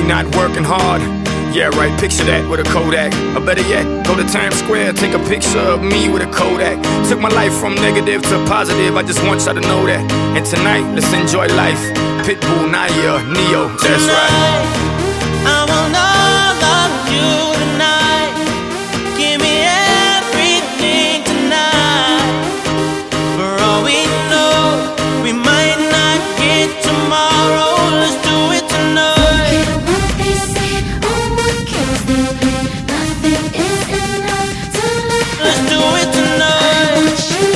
me not working hard. Yeah, right, picture that with a Kodak. Or better yet, go to Times Square, take a picture of me with a Kodak. Took my life from negative to positive, I just want y'all to know that. And tonight, let's enjoy life. Pitbull, Naya, Neo, that's right. I want all of you tonight. Give me everything tonight. For all we know, we might not get tomorrow. Let's do it tonight. Let's do it tonight.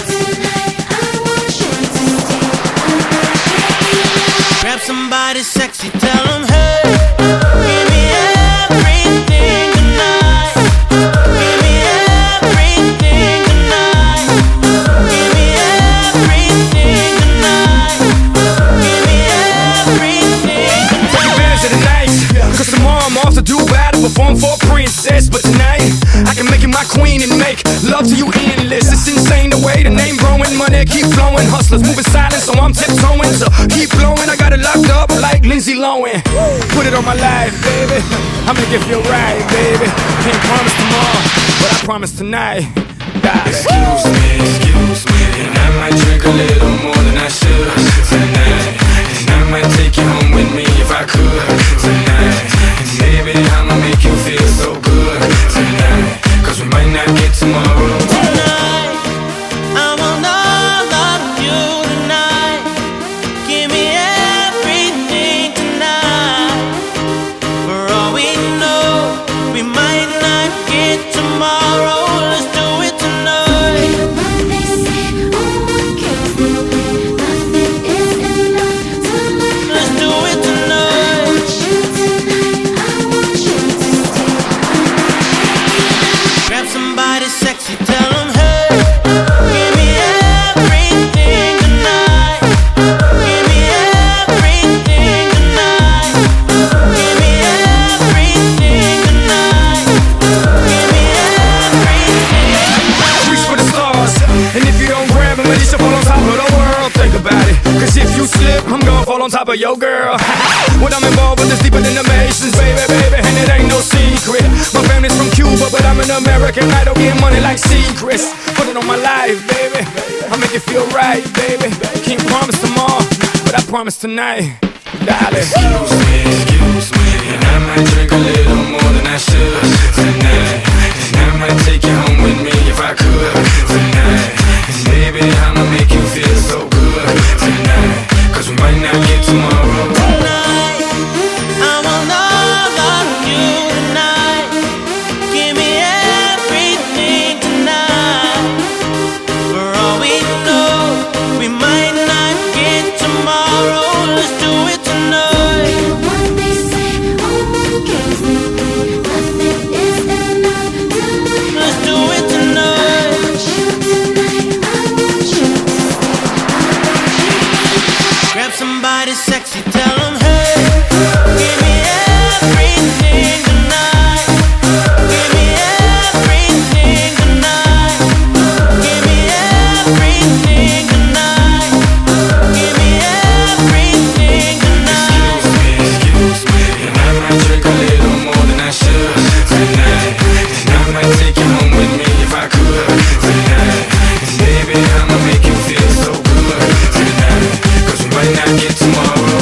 Grab somebody sexy, tell them hey. Give me everything tonight. Give me everything tonight. Give me everything tonight. Give me everything tonight. Take advantage of the night, cause tomorrow I'm off to do battle, perform for a princess. But tonight, I can make you my queen and make love to you endless. It's insane the way the name growing, money keep flowing. Hustlers moving silent, so I'm tiptoeing. So keep blowing, I got it locked up like Lindsay Lohan. Put it on my life, baby, I make it feel right, baby. Can't promise tomorrow, but I promise tonight. Excuse me, and I might drink a little more than I should tonight. And I might take you home with me if I could tonight. And maybe I'ma make you feel so good tonight, cause we might not get tomorrow. Tonight, I want all of you tonight. Give me everything tonight. For all we know, we might not get tomorrow. Let's do it tonight. Let's do it tonight. Grab somebody sexy, tell them hey. Give me everything tonight. Give me everything tonight. Give me everything tonight. Give me everything tonight. Reach for the stars, and if you don't grab them, at least you fall on top of the world. Think about it, cause if you slip, I'm gonna fall on top of your girl. What I'm involved with is deeper than the Masons, baby, baby, and it ain't no secret. My family's from Cuba, but I'm an American. I don't get money like secrets. Put it on my life, baby, I make it feel right, baby. Can't promise tomorrow, but I promise tonight, darling. Excuse me, and I might drink a little more than I should tonight. And I might take you home with me if I could tonight. And maybe I'ma make you feel so good tonight, cause we might not get tomorrow. Tonight, I want all of you tonight. Give me everything tonight. For all we know, we might not get tomorrow. Let's do it tonight. Let's do it tonight. Grab somebody sexy, tell them hey. Give me everything tonight. Give me everything tonight. Give me everything tonight. Give me everything tonight. Excuse me, and I might drink a little more than I should tonight. And I might take you home with me if I could tonight. And maybe I'ma make you feel so good tonight, cause we might not get tomorrow.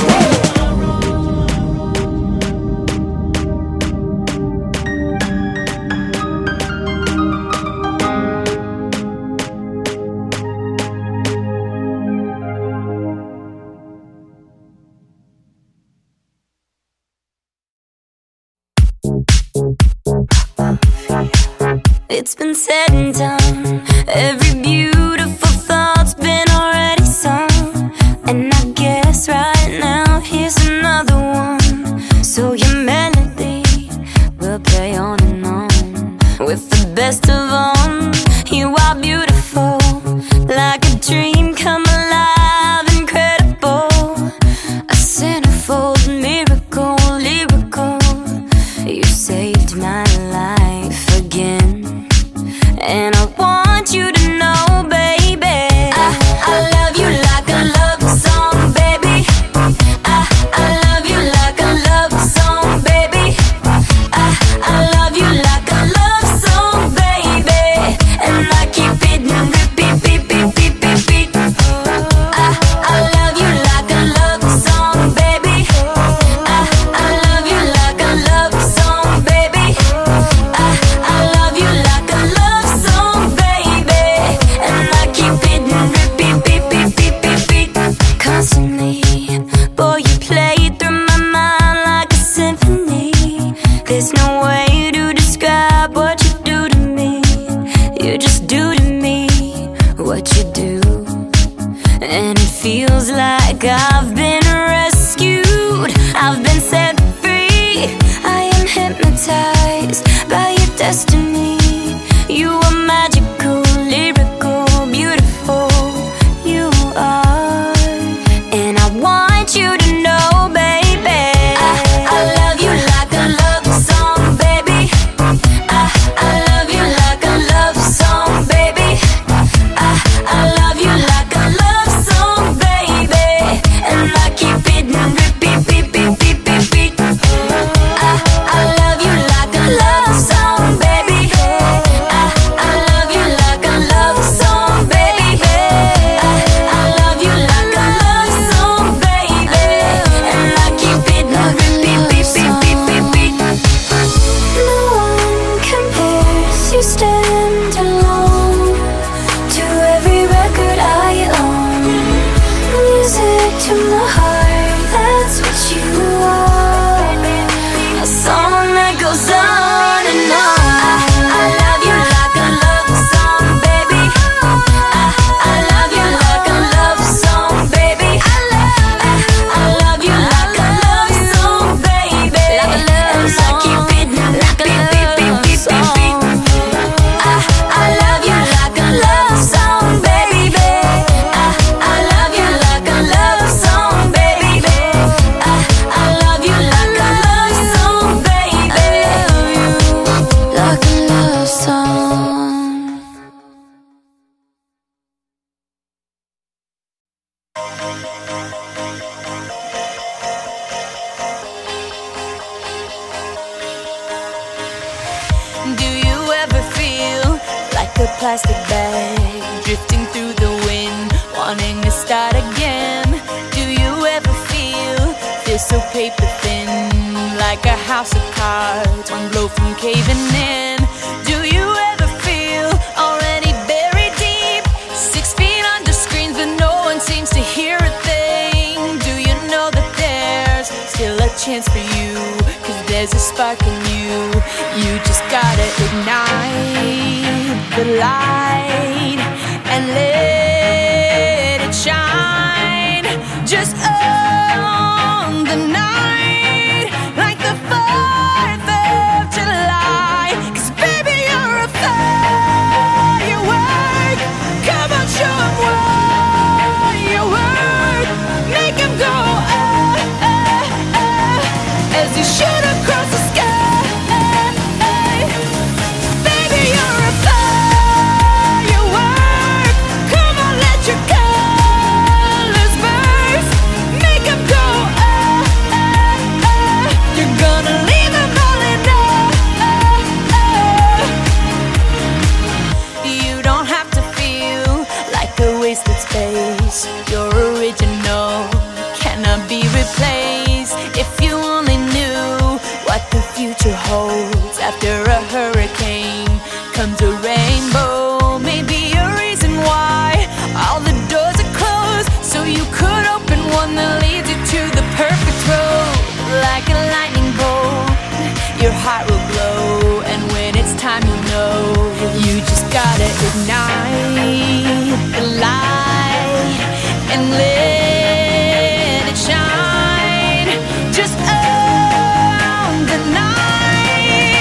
It's been said and done. Every beautiful thought's been already sung. And I guess right now here's another one. So your melody will play on and on. With the best of them, you are beautiful, like a dream come alive, incredible. A centerfold miracle, lyrical. You saved my life again. And I want you to know, baby, I am hypnotized by your destiny. You are magical, lyrical, beautiful. You are, and I want you to know, baby, I love you like a love song, baby. I love you like a love song, baby. I love you like a love song, baby. And I keep it on repeat, beat, beat, beat, beat, beat. I love you like a love song, baby. I love you like a love song, baby. I love you like a love song, baby. And I keep it on repeat, beat, beat, beat, beat, beat. No one compares, you stand alone to every record I own. Music to my heart, that's what you are. A song that goes on and on. I love you like a love song, baby. I love you like a love song, baby. I love you like a love song, baby. And I keep it like a beat, beat, beat, beat, beat. I love you like a love song, baby. I love you like a love song, baby. I love you like a love song, baby. Like a love song. Do you ever feel like a plastic bag drifting through the wind, wanting to start again? Do you ever feel so paper thin, like a house of cards, one blow from caving in? Do you ever feel already buried deep, 6 feet under screens, but no one seems to hear a thing? Do you know that there's still a chance for you? 'Cause there's a spark in you. You just gotta ignite the light and let it shine. Just own the night like the 4th of July. 'Cause baby, you're a firework. Come on, show 'em what you work. Make 'em go as you shoot across the sky. Baby, you're a firework. Come on, let your colors burst. Make 'em go you're gonna leave 'em all in You don't have to feel like a wasted space. You're original, cannot be replaced. If you only knew what the future holds. After a hurricane comes a rainbow. Maybe a reason why all the doors are closed, so you could open one that leads you to the perfect road. Like a lightning bolt, your heart will glow, and when it's time, you'll know. You just gotta ignite the light and let it shine. Just own the night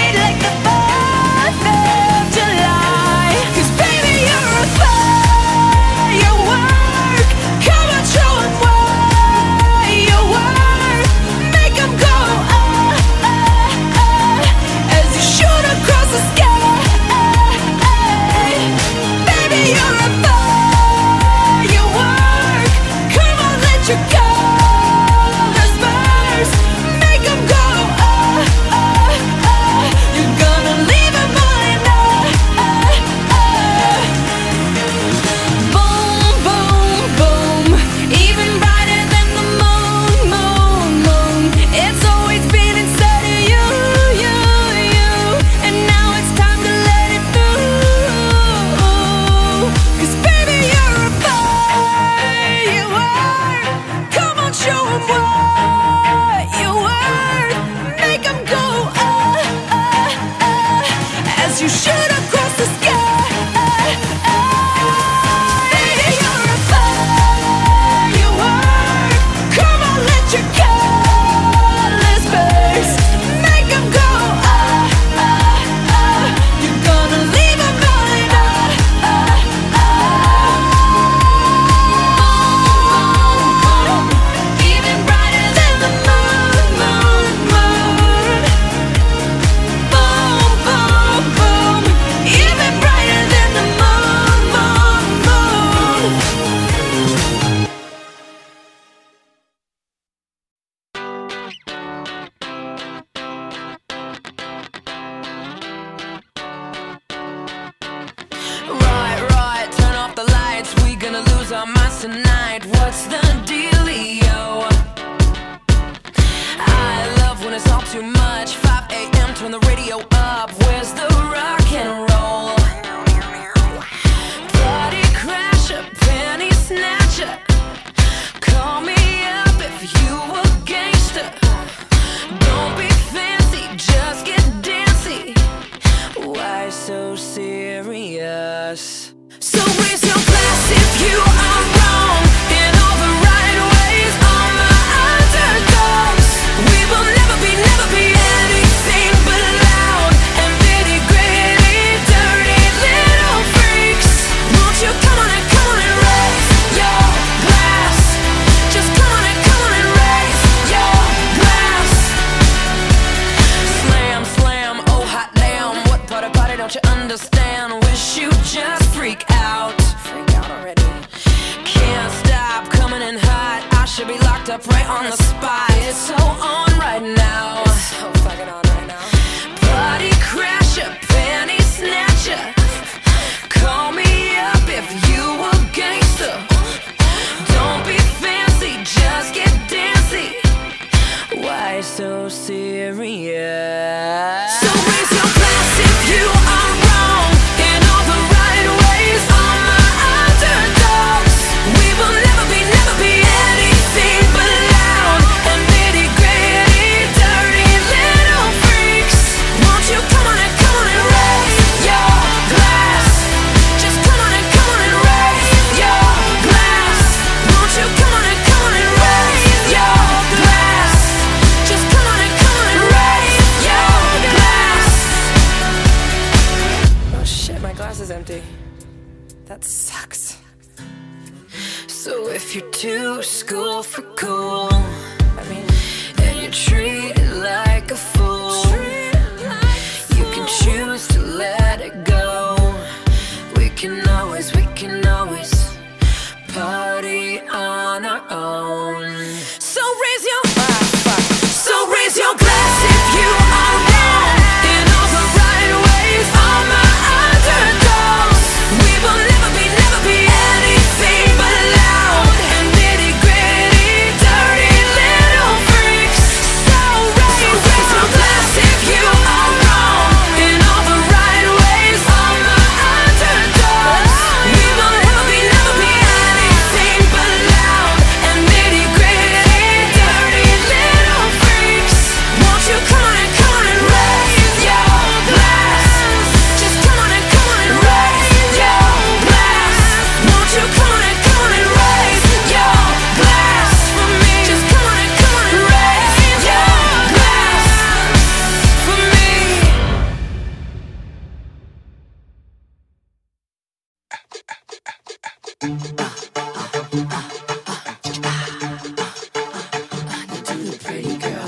all mine tonight. What's the dealio? I love when it's all too much. 5 a.m. turn the radio up. Where's the rock and roll? Party crasher, penny snatcher. Call me up if you a gangster. Don't be fancy, just get dancy. Why so serious? So raise your glass if you are wrong in all the right ways. All my underdogs, we will never be anything but loud and nitty gritty, dirty little freaks. Won't you come on and raise your glass? Just come on and raise your glass. Slam, slam, oh hot damn. What part of party don't you understand? Wish you just freak out. Freak out already. Can't stop coming in hot. I should be locked up right on the spot. It's so on right now. It's so fucking on right now. Party crasher, penny snatcher. Call me up if you a gangster. Don't be fancy, just get dancy. Why so serious? So raise your glass if you are wrong in all the right ways. All my underdogs, we will never be anything but loud and nitty gritty, dirty little freaks. Won't you come on and raise your glass? Just come on and raise your glass. Won't you come on and raise your glass? Just come on and raise your glass. Oh shit, my glass is empty. That sucks. So if you're too school for cool, and you're treated like a fool, you can choose to let it go. We can always party on our own. So raise your glass if you are wrong in all the right ways. All my underdogs, we will never be anything but loud and nitty gritty, dirty little freaks. So raise your glass if you are wrong in all the right ways. All my underdogs, we will never be anything but loud and nitty gritty, dirty little freaks. Won't you come on and raise your glass? Just come on and raise your glass. Won't you come on and raise your glass for me? Just come on and raise your glass for me. Pretty girl,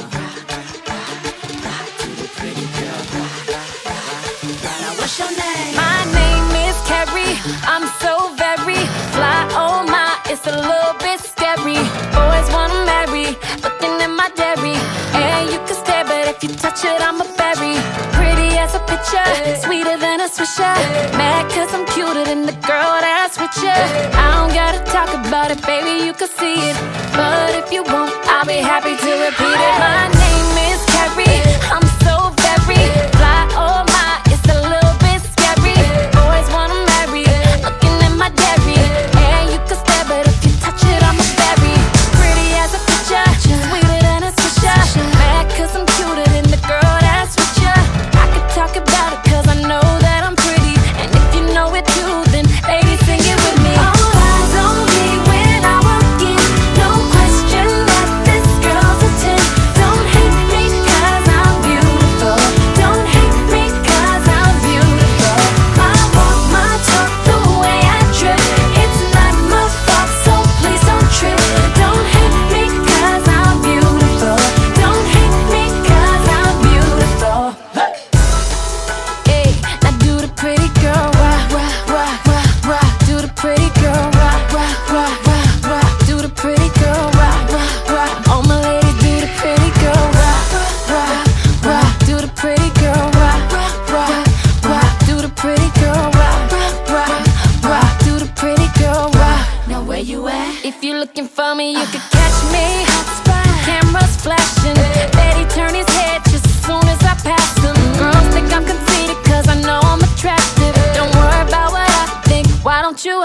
pretty girl. Now what's your name? My name is Carrie, I'm so very fly, oh my, it's a little bit scary. Boys wanna marry, looking at my dairy. And you can stare, but if you touch it, I'm a berry. Pretty as a picture, sweeter than a swisher. Mad cause I'm cuter than the girl that's with you. I don't gotta talk about it, baby, you can see it. But if you won't, I'll be happy to repeat it. My name is Carrie, I'm so very fly, oh my, it's a little bit scary. Boys wanna marry, looking at my dairy. And you can stare, but if you touch it, I'm a berry. Pretty as a picture, sweeter than a swisher. Mad cause I'm cuter than the girl that's with you. I could talk about it cause I know that I'm pretty. And if you know it too, then ladies sing it with me. All eyes on me when I walk in. No question that this girl's a 10. Don't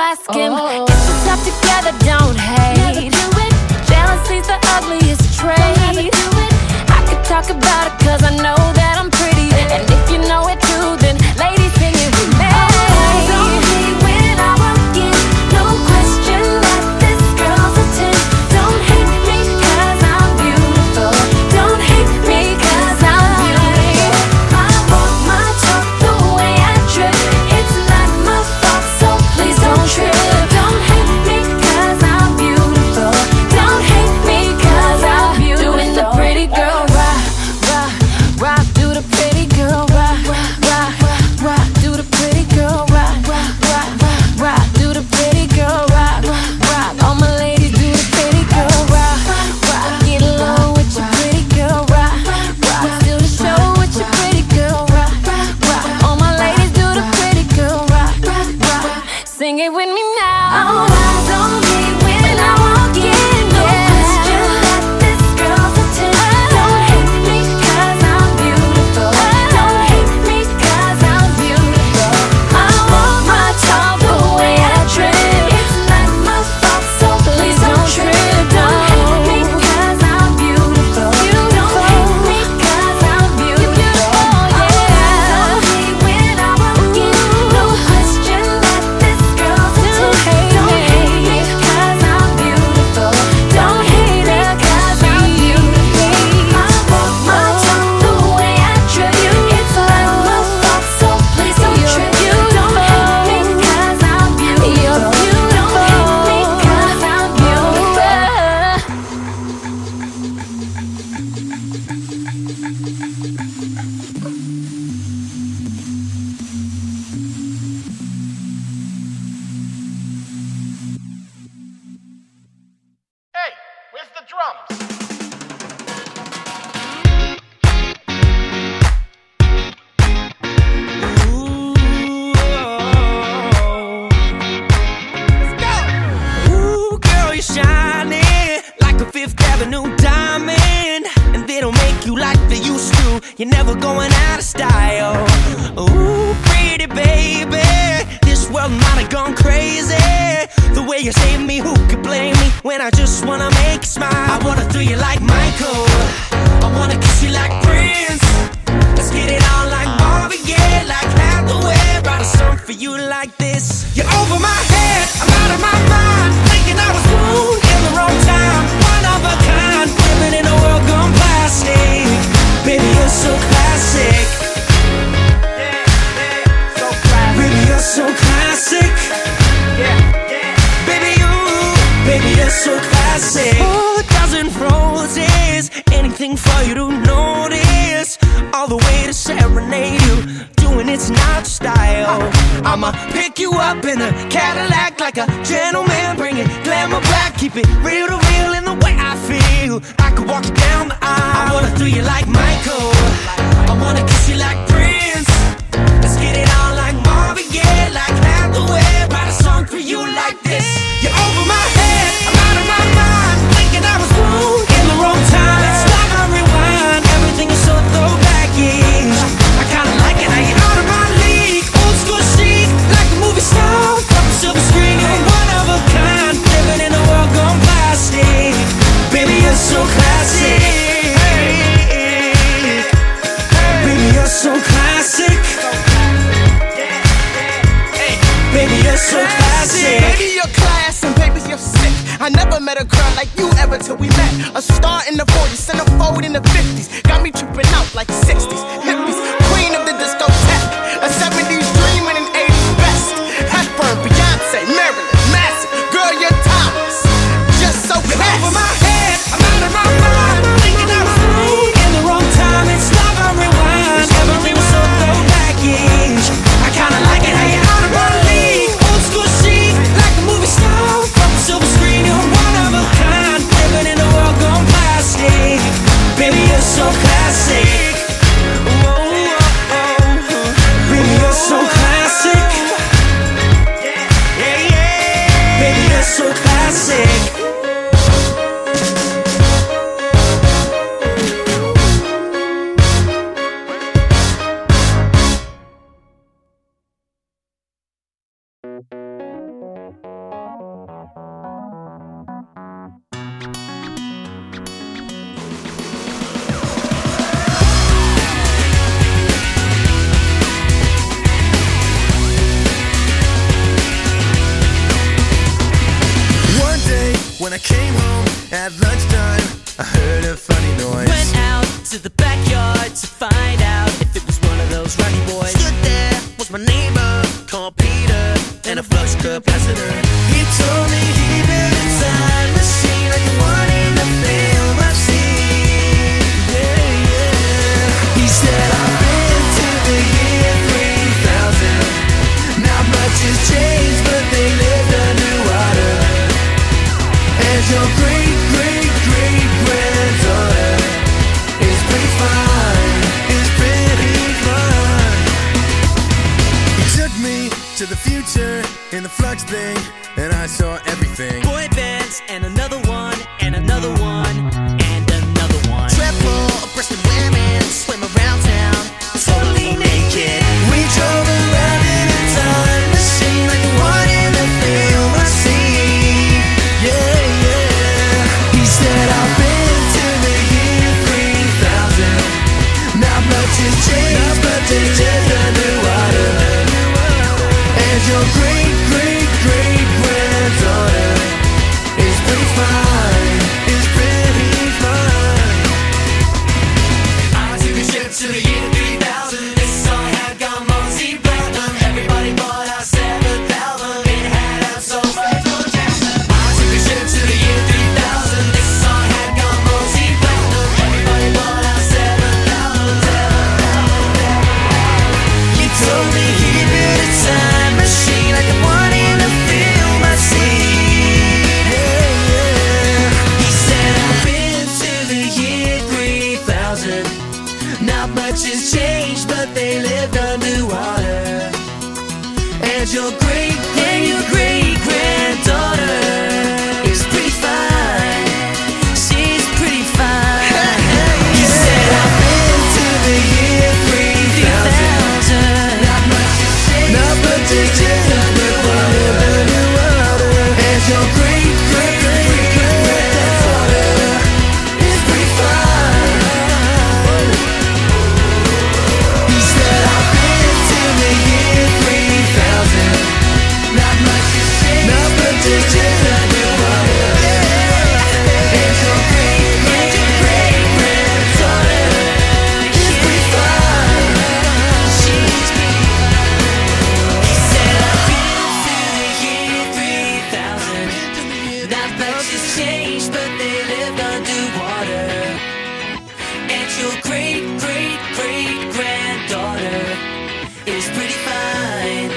ask him. Get yourself together, don't hate. Jealousy's the ugliest trait. I could talk about it cause I know that I'm pretty. And if you know it too, then ladies sing it with me. Don't hate when I walk in, no question that this girl's a 10. Don't hate me cause I'm beautiful. Don't hate me cause I'm beautiful. I walk my talk the way I trip. It's not my fault, so please don't trip. Don't hate me cause I'm beautiful. Don't hate me cause I'm beautiful. Doing the pretty girl rock, rock, rock. Do the pretty girl rock, rock, rock. Do the pretty girl rock, rock, rock. Do the pretty girl rock, rock. All my ladies do the pretty girl rock, rock. Get low with your pretty girl rock, rock. Do the show with your pretty girl rock, rock. All my ladies do the pretty girl rock, rock. Sing it with me now. Don't hate when I walk in, no question that this girl's a 10. Don't hate me cause I'm beautiful. Don't hate me cause I'm beautiful. I walk my talk the way I trip. It's not my fault, so please don't trip. Don't hate me cause I'm beautiful. Don't hate me cause I'm beautiful. Don't hate when I walk in, no question that this girl's a 10. Don't hate me cause I'm beautiful. Don't hate me cause I'm beautiful. I walk my talk the way I trip. It's not my fault, so please don't trip. Don't hate me cause I'm beautiful. Don't hate me cause I'm beautiful. Hey, where's the drums? Ooh, girl, you're shining like a Fifth Avenue diamond, and they don't make you like they used to. You're never going out of style. Ooh, pretty baby, this world might have gone crazy. The way you save me, who could blame me when I just wanna make you smile? I wanna throw you like Michael, I wanna kiss you like Prince. Let's get it on like Marvin Gaye, like Hathaway. Write a song for you like this. You're over my head, I'm out of my mind, thinking I was born in the wrong time. One of a kind, living in a world gone plastic. Baby, you're so classic. Baby, you're so classic. Baby, you're so classic. Oh, a dozen roses, anything for you to notice. All the way to serenade you, doing it's not style. I'ma pick you up in a Cadillac like a gentleman, bring it glamour back, keep it real to real in the way I feel. I could walk you down the aisle. I wanna throw you like Michael, I wanna kiss you like Prince. Let's get it on like Marvin Gaye, like Hathaway. Write a song for you like this. You're over my head, I'm out of my mind, thinking I was born in the wrong time. It's like I rewind, everything is so throwback-ish. I kinda like it how you're out of my league, old school chic, like a movie star from a silver screen. You're one of a kind, living in a world gone plastic. Baby, you're so classic. Baby, you're so classic. Baby, you're so classic. Baby, you're class and baby, you're sick. I never met a girl like you ever till we met. A star in the 40s, centerfold in the 50s. Got me tripping out like 60s, hippies. Queen of the discotheque. A 70s dream and an 80s best. Hepburn, Beyonce, Marilyn, Massive. Girl, you're timeless. Just so classy. Over my head, I'm out of my mind, thinking I was born in the wrong time. It's like I rewind, everything was so throwback-ish. I kinda like it how you're out of my league, old school chic, like a movie star from a silver screen. You're one of a kind, living in a world gone plastic. Baby, you're so classic. came home at lunchtime, I heard a funny noise. Went out to the backyard to find out if it was one of those rowdy boys. Stood there was my neighbor called Peter and a flux capacitor. He told me he built a time machine like the one in the film I've seen. Yeah, yeah. He said I've been to the year 3000. Not much has changed, but they lived underwater. And your great, great, great granddaughter is pretty fine, is pretty fine. He took me to the future in the flux thing, and I saw everything. Boy bands, and another one, and another one, and another one. Triple-breasted women swim around town, totally naked. We drove around in a time machine like the one in the film I've seen. Yeah, yeah. He said I've been to the year 3000. Not much has changed, but they lived underwater. And your great, great, great granddaughter is pretty fine, is pretty fine. I took a trip to the year 3000. This song had gone multi-platinum. Everybody bought our 7th album. It had us so much more Jackson. I took a trip to the year 3000. This song had gone multi-platinum. Everybody bought our 7th album. He told me he built a time machine like the one in the film I've seen. Yeah, yeah. He said I've been to the year 3000. Not much has changed, but they lived underwater. And your great, great granddaughter is pretty fine. She's pretty fine. He said I've been to the year 3000. Not much has changed, not much has changed, but they lived underwater. And your great, great granddaughter is pretty fine. He said I've been to the year 3000. Not much has changed, not much has changed, underwater. And your great, great granddaughter is pretty fine. She's pretty fine. He said I've been to the year 3000. Not much has changed, but they lived underwater. And your great, great granddaughter is pretty fine.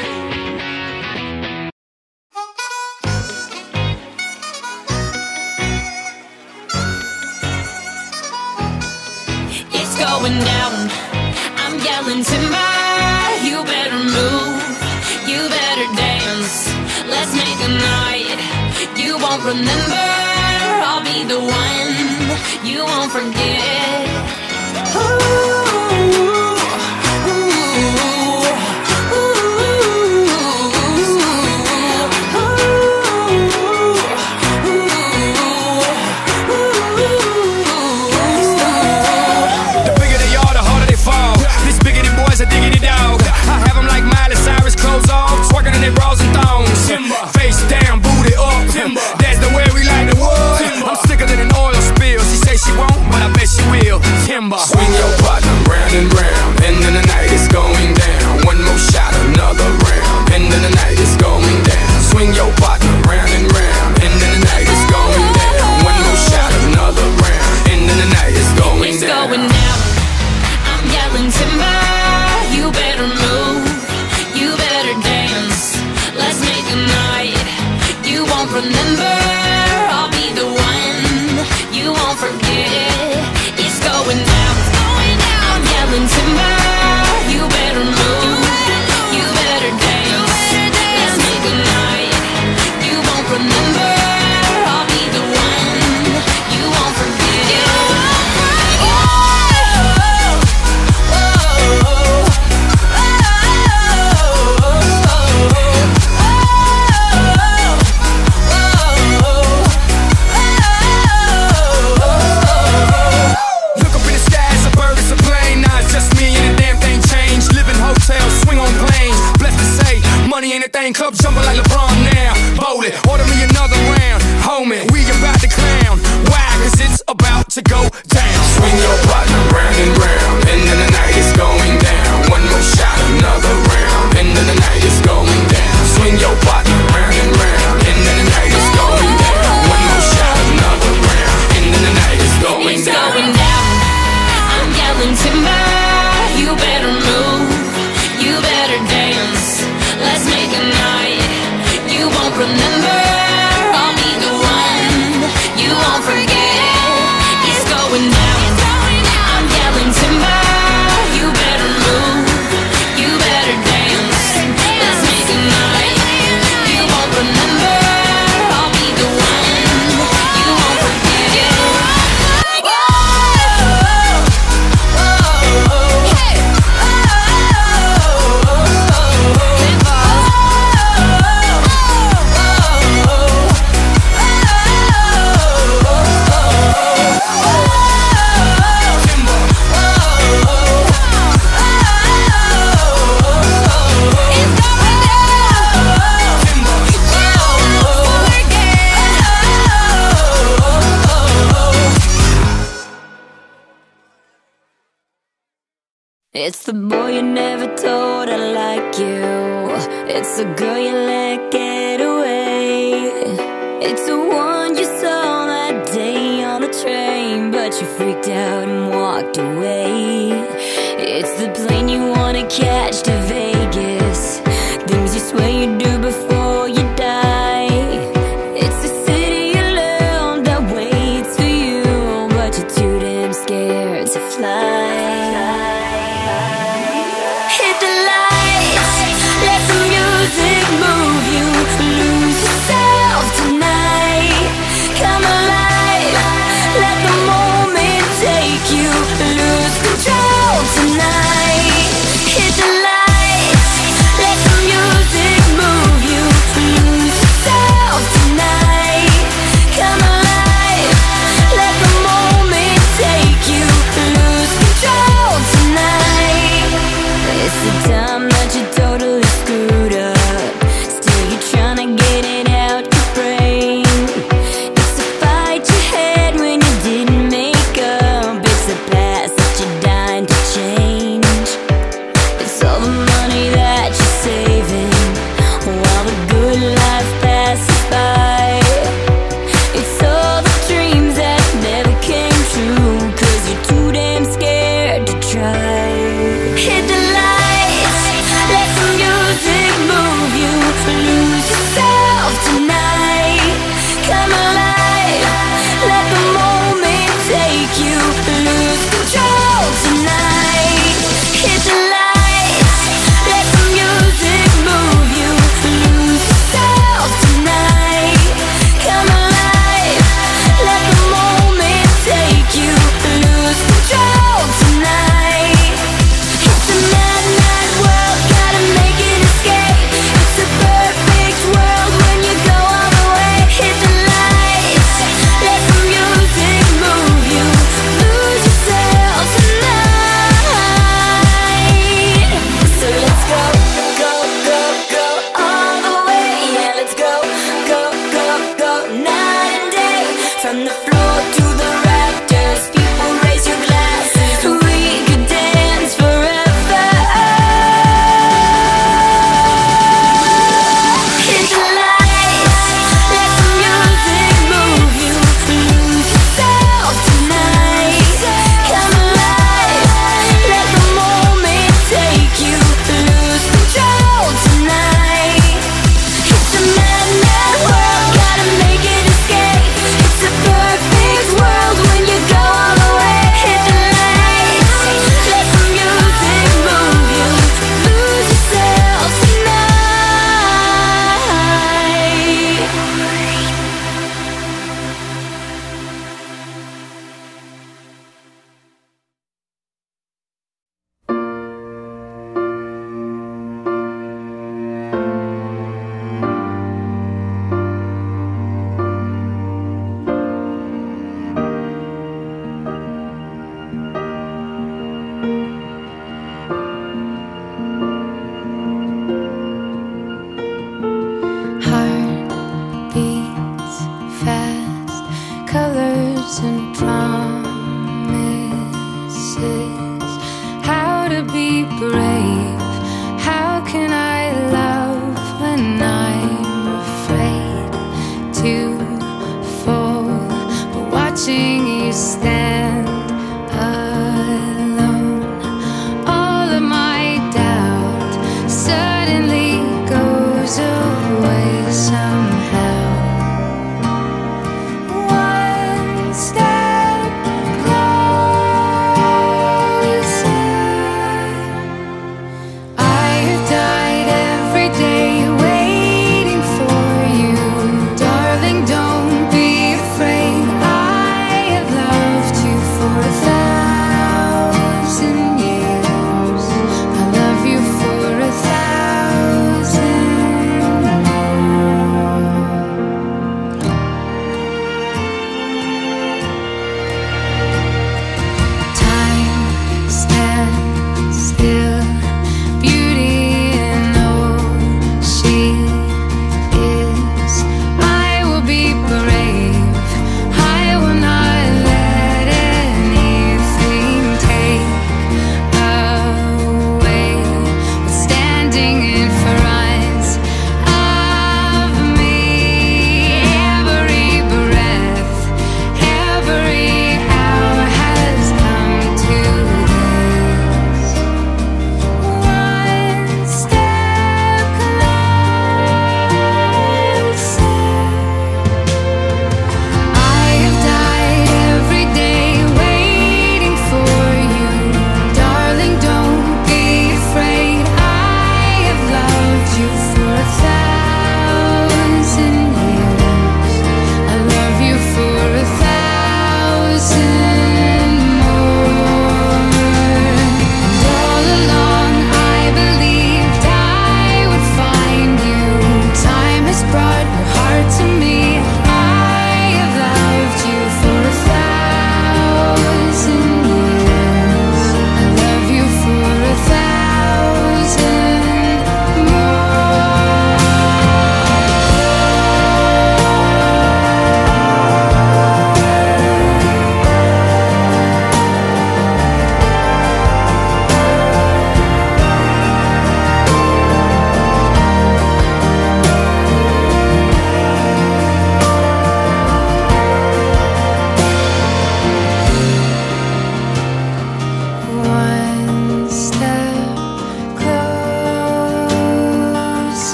It's going down. I'm yelling timber. You better move. You better dance. Let's make a night you won't remember. I'll be the one you won't forget. Ooh, ooh, ooh, The bigger they are, the harder they fall. This biggity boy's a diggity dog. I have them like Miley Cyrus, clothes off, twerking in their bras and thongs. Face down, booty up. That's the way we like the wood. I'm sicker than an oil spill. She say she won't, but I bet she will. Timber. Swing your partner round and round, and then the night is going down. One more shot, another round, and then the night is going down. Swing your partner round and round, and then the night is going down. One more shot, another round, and then the night is going it's down. going down. I'm yelling timber. You better move. You better dance. Let's make a night you won't remember. I'll be the one you won't forget. It's going down. I'm yelling timber. You better move. You better dance. Let's make a night you won't remember. I'll be the one you won't forget. Money ain't a thing, club jumping like LeBron now. Bowl it, order me another round, homie. We yelling timber, you better move, you better dance. Let's make a night you won't remember. I'll be the one you won't forget. It's going down. I'm yelling timber, you better move, you better dance. Let's make a night you won't remember. I'll be the one you won't forget. It's the boy you never told I like you. It's the girl you let get away. It's the one you saw that day on the train, but you freaked out and walked away. It's the plane you wanna catch to Vegas, things you swear you do before you die. It's the city alone that waits for you, but you're too damn scared to fly. Hit the lights, let the music move you. Lose yourself tonight. Come alive, let the moment take you. Lose control tonight. Hit the lights, let the music move you. Lose yourself tonight. Come alive, let the moment take you. Lose control tonight. It's the time that you totally screwed up, still you're trying to get it out your brain. It's the fight you had when you didn't make up. It's the past that you're dying to change. It's all the money that you're saving while the good life passes by. It's all the dreams that never came true, 'cause you're too damn scared to try. Hit the lights, let the music move you. Lose yourself tonight. Come alive, let the moment take you. Lose control tonight. Hit the lights, let the music move you. Lose yourself tonight. Come alive, let the moment take you. Lose control tonight.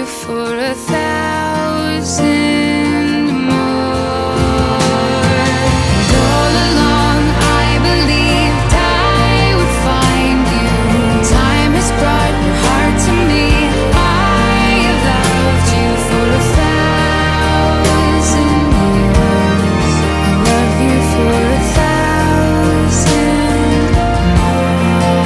for 1,000 more. And all along I believed I would find you. Time has brought your heart to me. I have loved you for 1,000 years. I love you for 1,000 more.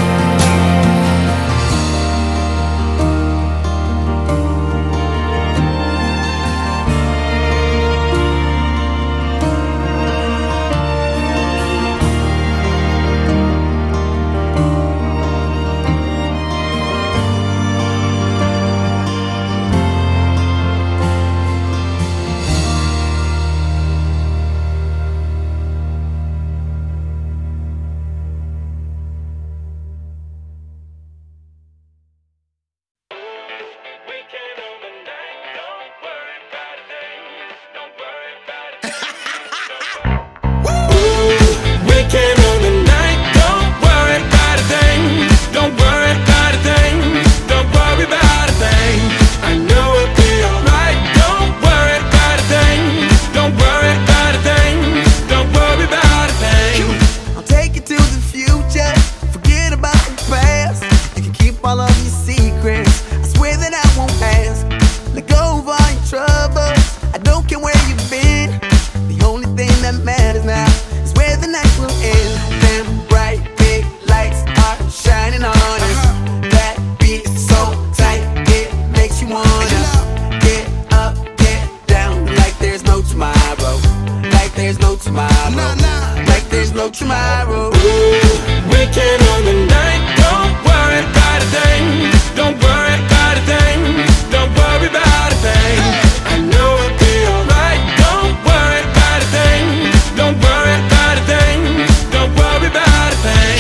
Weekend on the night, don't worry about a thing. Don't worry about a thing. Don't worry about a thing. I know it'll be alright. Don't worry about a thing. Don't worry about a thing. Don't worry about a thing. I'll take you to the future. Forget about the past. You can keep all of your secrets. I swear that I won't ask. Let go of all your troubles. I don't care where you've been. The only thing that matters now is where the night will end. Them bright big lights are shining on us. That beat is so tight, it makes you wanna get up, get down, like there's no tomorrow. Like there's no tomorrow. Like there's no tomorrow. Weekend on the night, don't worry about a thing. Don't worry about a thing. Don't worry about a thing. I know it'll be alright. Don't worry about a thing. Don't worry about a thing. Don't worry about a thing.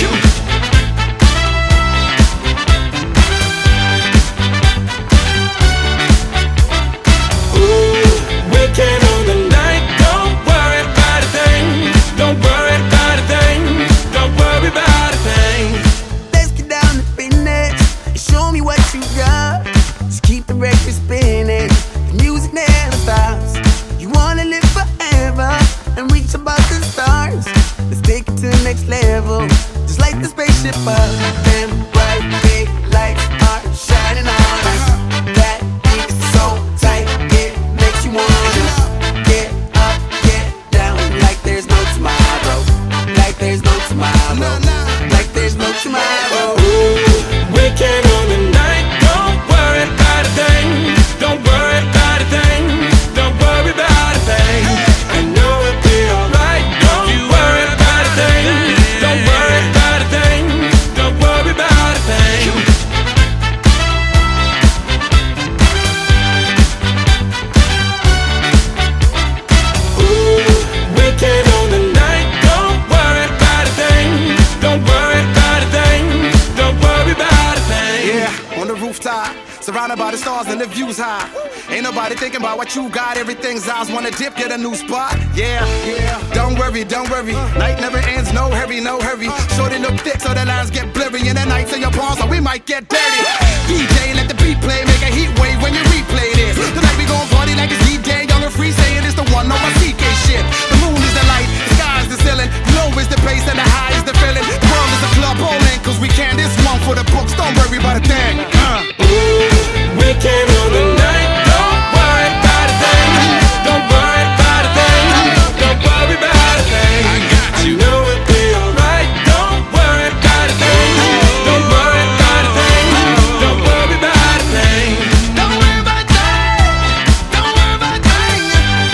Weekend on the night, don't worry about a thing. Don't worry about a thing. Don't worry about a thing. Let's get down to business and show me what you got. Just keep the record spinning. The music never stops. You wanna live forever and reach above the stars. Let's take it to the next level. Just like the spaceship up. Them bright big lights are shining on us. That beat is so tight, it makes you wanna get up, get down, like there's no tomorrow. Like there's no tomorrow. Like there's no tomorrow. Weekend on the night, don't worry about a thing. Don't worry about a thing. Don't worry about a thing. I know it'll be alright. Don't worry about a thing. Don't worry about a thing. Don't worry about a thing. Weekend on the night, don't worry about a thing. Don't worry about a thing. Don't worry about a thing. Yeah, on the rooftop, surrounded by the stars and the views high. Ain't nobody thinking about what you got. Everything's eyes wanna dip, get a new spot. Yeah, yeah. Don't worry, don't worry. Night never ends, no hurry, no hurry. Shorty look thick so the lines get blurry. And the nights in your palms, so we might get dirty. DJ, let the beat play, make a heat wave when you replay this. Tonight we gon' party like it's DJ, young and free, saying it's the one, no my CK shit. The moon is the light, the sky is the ceiling. Low is the bass and the high is the feeling. The world is a club bowling, cause we can. This one for the books, don't worry about a thing. Weekend on the night, don't worry about a thing. Don't worry about a thing. Don't worry about a thing. I know it'll be alright. Don't worry about a thing. Don't worry about a thing. Don't worry about a thing. Don't worry about a thing. Don't worry about a thing.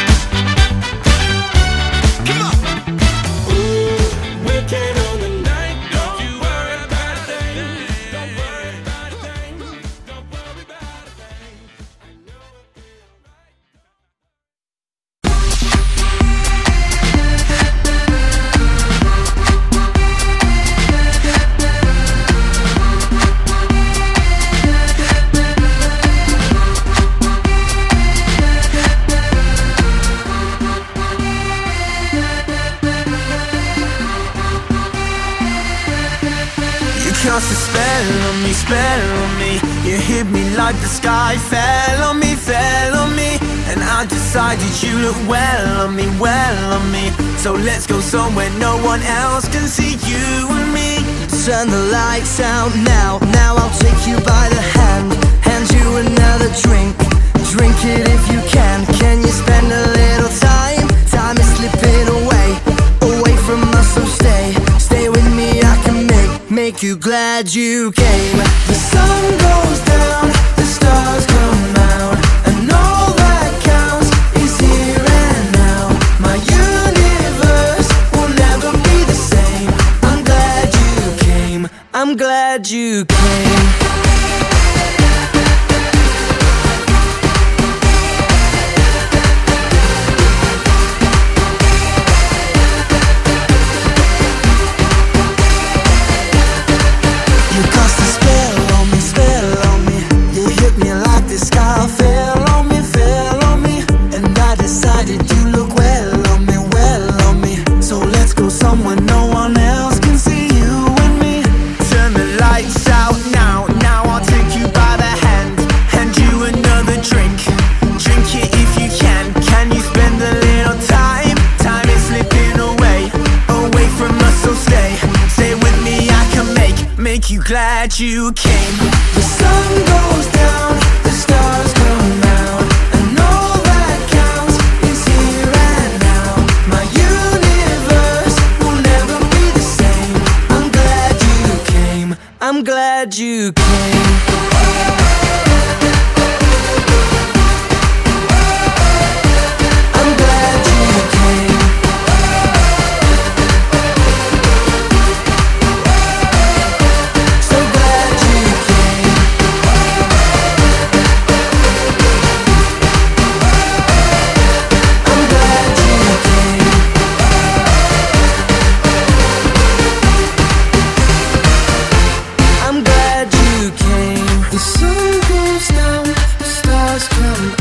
Come on. Weekend on the night, don't worry about a thing. Don't worry about a thing. Don't worry about a thing. I know it'll be alright. You cast a spell on me, spell on me. You hit me like the sky fell on me, and I decided you look well on me, well on me. So let's go somewhere no one else can see you and me. Turn the lights out now, now I'll take you by the hand, hand you another drink, drink it if you can. Can you spend a little time? Time is slipping away, away from us, so stay, stay with me. I can make you glad you came. The sun goes down, the stars come out, and all that counts is here and now. My universe will never be the same. I'm glad you came, I'm glad you came. You cast a spell on me. You hit me like the sky fell on me, and I decided you look well on me. So let's go somewhere no one else can see you and me. Turn the lights out now, now I'll take you by the hand, hand you another drink, drink it if you can. Can you spend a little time? Time is slipping away, away from us, so stay, stay with me. I can make you glad you came. The sun goes down, the stars come out, and all that counts is here and now. My universe will never be the same. I'm glad you came, I'm glad you came. I'm glad you came. So glad you came. I'm glad you came. I'm glad you came. The sun goes down, the stars come